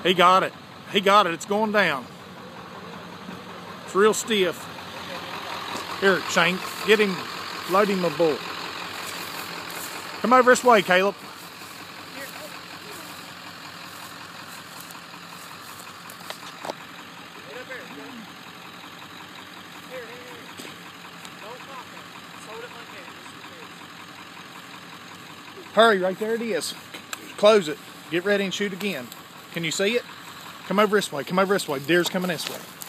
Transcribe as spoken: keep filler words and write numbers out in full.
He got it. He got it. It's going down. It's real stiff. Here, Shane, get him, load him a bull. Come over this way, Caleb. Hurry, right there it is. Close it. Get ready and shoot again. Can you see it? Come over this way. Come over this way. Deer's coming this way.